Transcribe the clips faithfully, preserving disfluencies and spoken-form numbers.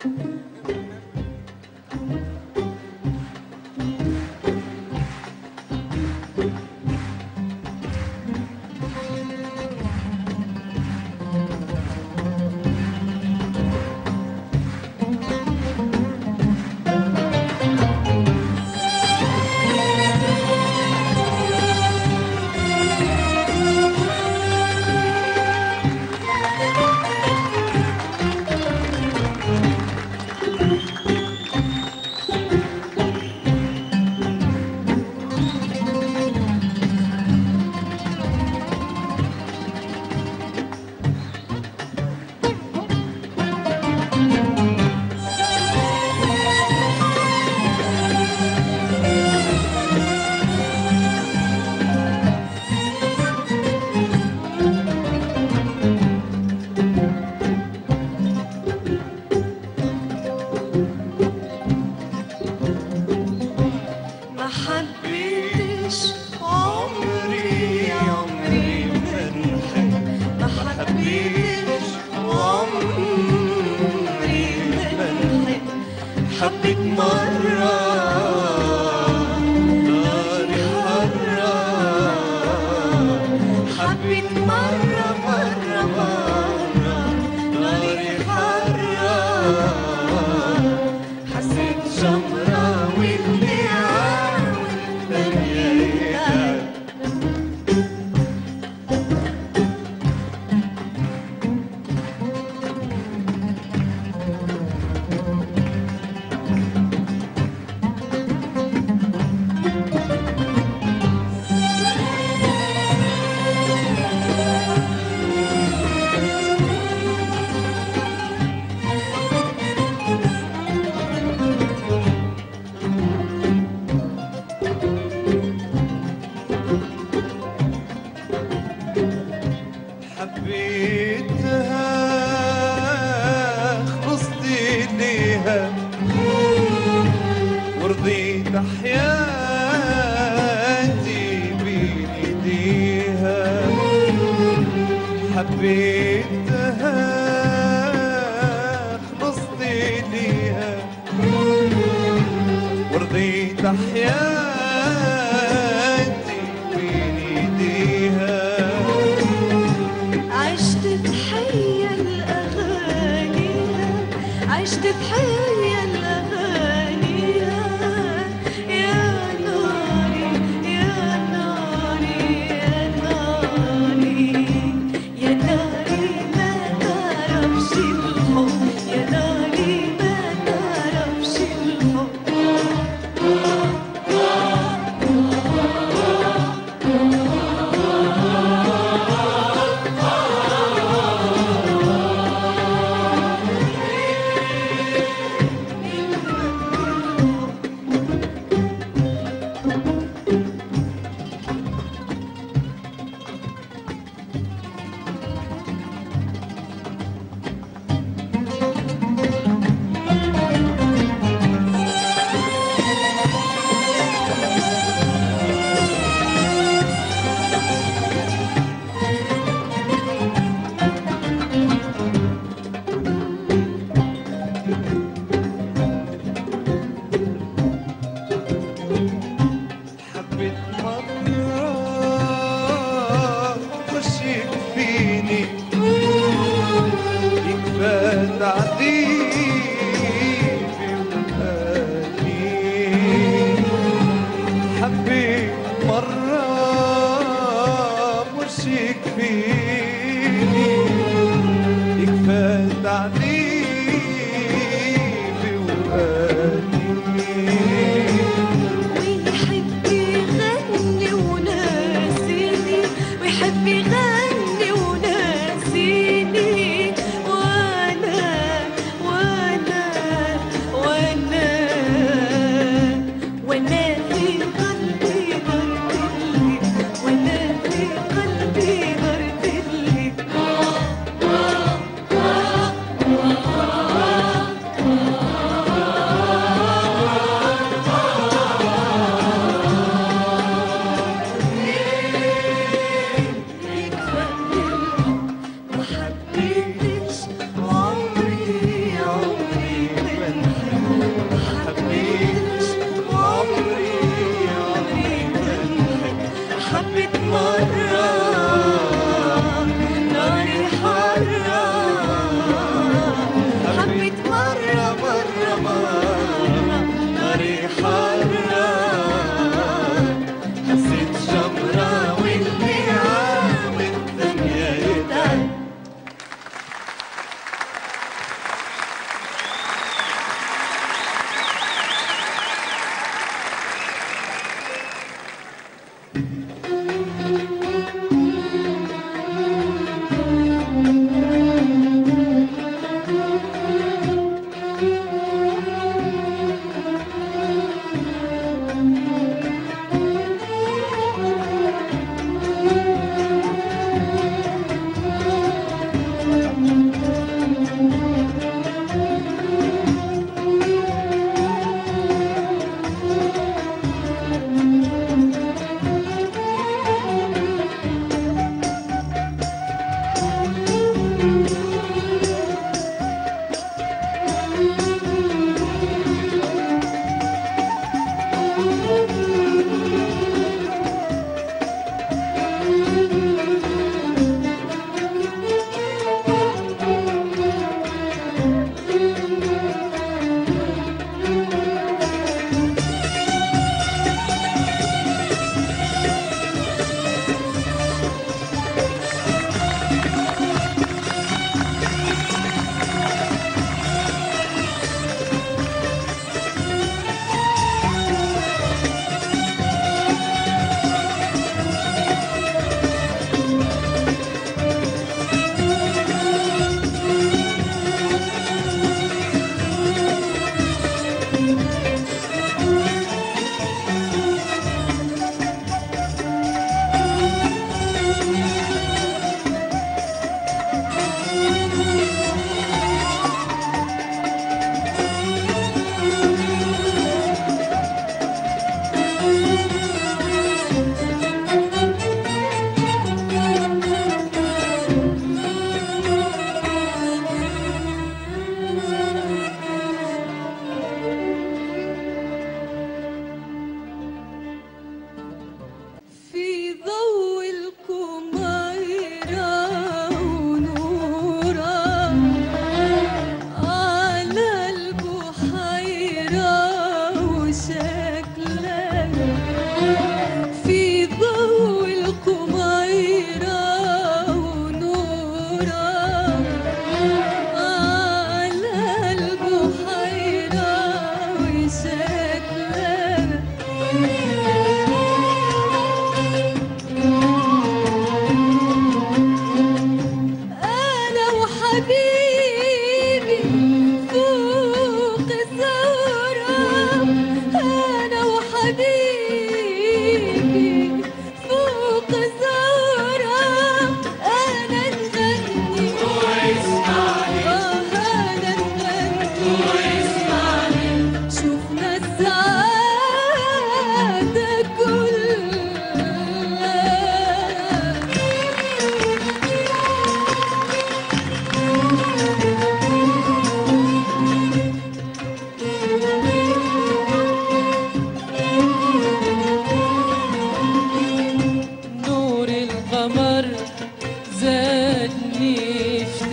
حبيت مرة ناري حرة، حبيت مرة مرة مرة ناري حرة، حسيت جمرة واللي عاود الدنيا يتعب. حبيتها خلصت ليها ورضيت حياتي بين ايديها، حبيتها خلصت ليها ورضيت حياتي بين ايديها، عشت بحيل أغانيها، عشت بحيل أغانيها، يا ناري يا ناري يا ناري يا ناري ما تعرفش الحب، يا ناري ما تعرفش الحب.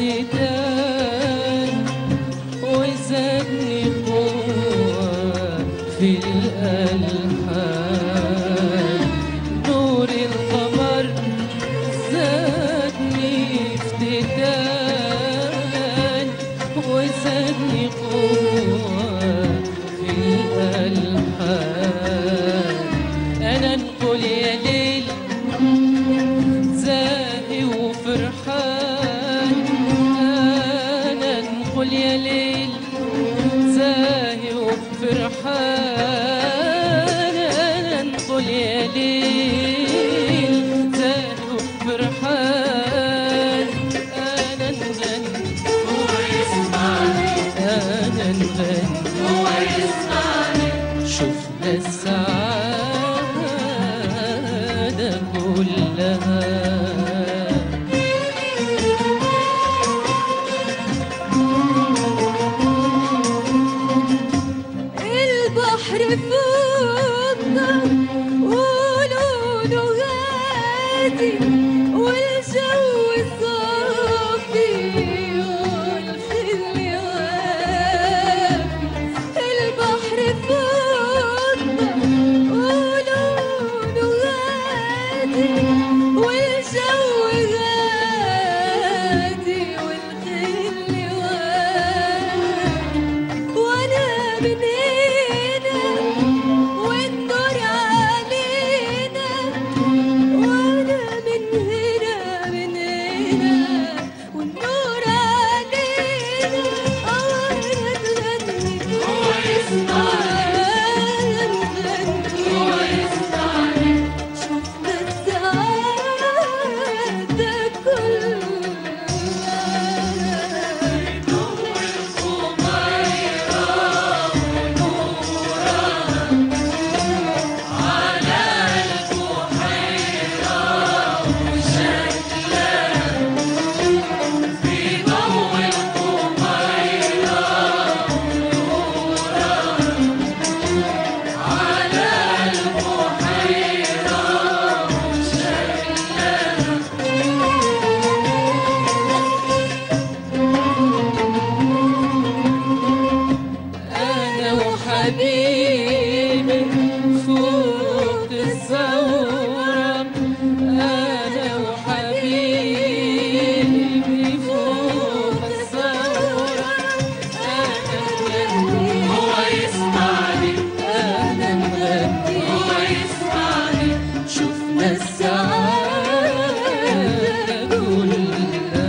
افتتان وزادني قوة في الألحان. نور القمر زادني افتتان وزادني قوة في الألحان. أنا نقول يا ليل زاهي وفرحان، أنا نقول يا ليل زاهي وفرحان، أنا نقول يا ليل زاهي وفرحان. أنا نغني هو يسمعني، أنا نغني هو يسمعني. شفنا السعادة كلها. البحر فوقنا ولونه هادي والجو صافي والخل وافي. البحر فوقنا ولونه هادي والجو هادي والخل وافي. وانا من هنا والنور علينا، وانا من هنا من هنا والنور علينا. وانا نغني هو يسمعني، نغني هو يسمعني. شفنا السعادة كلها. أنا وحبيبي فوق الثورة، أنا وحبيبي فوق الثورة. أنا نغني هو يسمعني، أنا نغني هو يسمعني. شفنا السعادة كلها.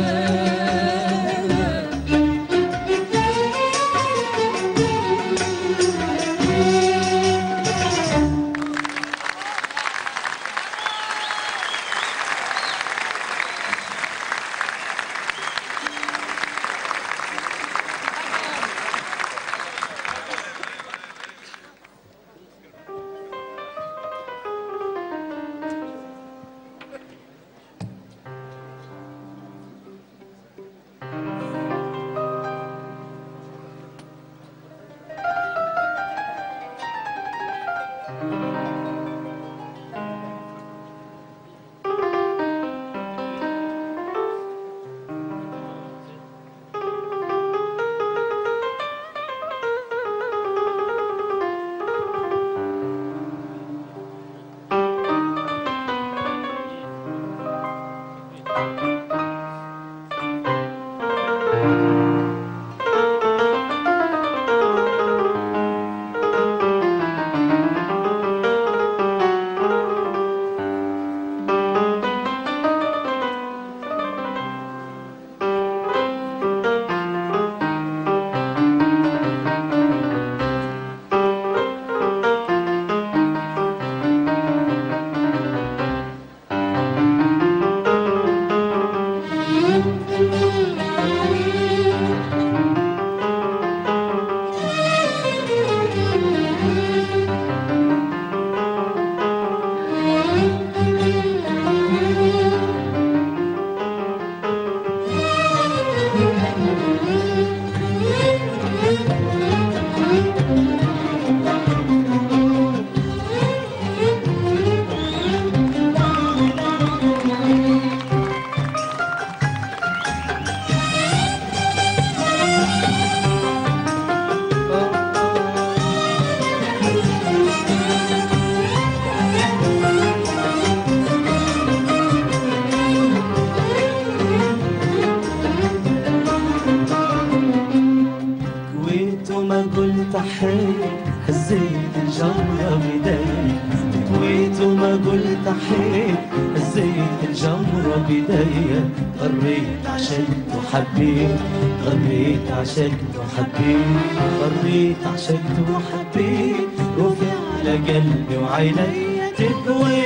الجمرة بداية، كويت وما قلت أحيت، هزيت الجمرة بداية، غريت عشقت وحبيت، غريت عشقت وحبيت، غريت عشقت وحبيت، روحي على قلبي وعيني تكوي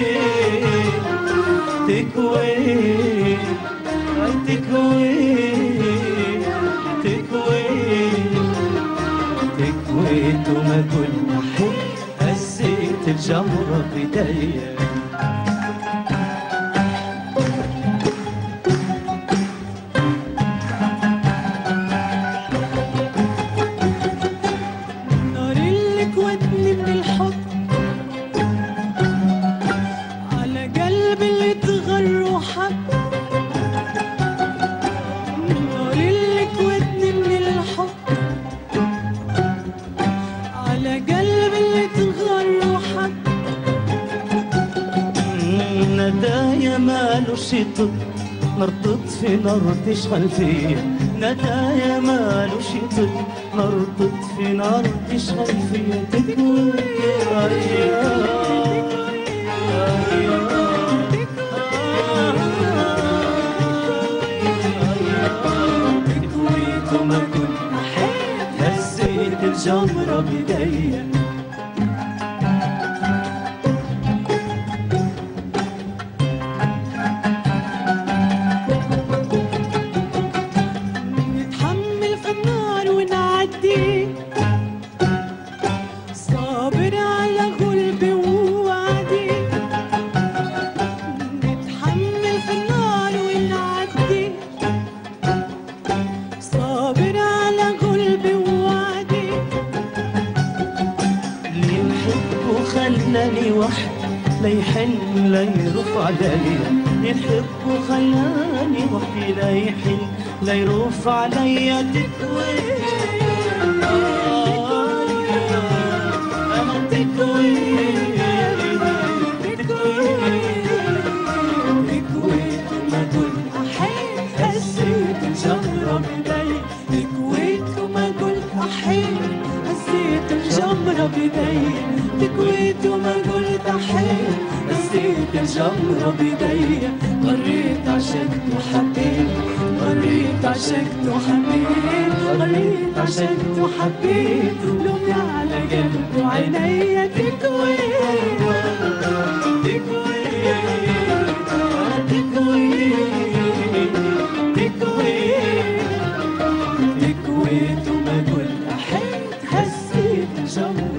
تكوي تكوي تكوي تكويت وما كنت أحب، هزيت الجمرة بداية. النار اللي كوتني من الحب على قلبي اللي اتغر وحب، النار اللي كوتني من الحب على قلبي اللي اتغر وحب، ندايا مالوش يطب، نرطط في نار تشغل فيا، ندايا مالوش يطب، نرطط في نار تشغل فيا، تكوي تكويت وما كنت أحب، هزيت الجمرة بداية. نتحمل في النار ونعدي، صابر على غلبي ووعدي، نتحمل في النار ونعدي، صابر على غلبي ووعدي، اللي يحب وخلاني وحد، لا يحن لا يرف عليا، يحب وخلاني وحدي، لا يحن لا يرف عليا، تكوي أنا تكوي تكوي تكويت وما قلت أحب هزيت الجمرة بداية، تكويت وما قلت أحب، هزيت الجمرة بداية، تكويت وما قلت أحب، هزيت الجمرة بداية، غريت عشقت وحبيت، غريت عشقت وحبيت، غريت عشقت وحبيت، لومي على قلبي وعيني تكوي تكوي تكوي تكوي تكويت وما قلت أحب، هزيت الجمرة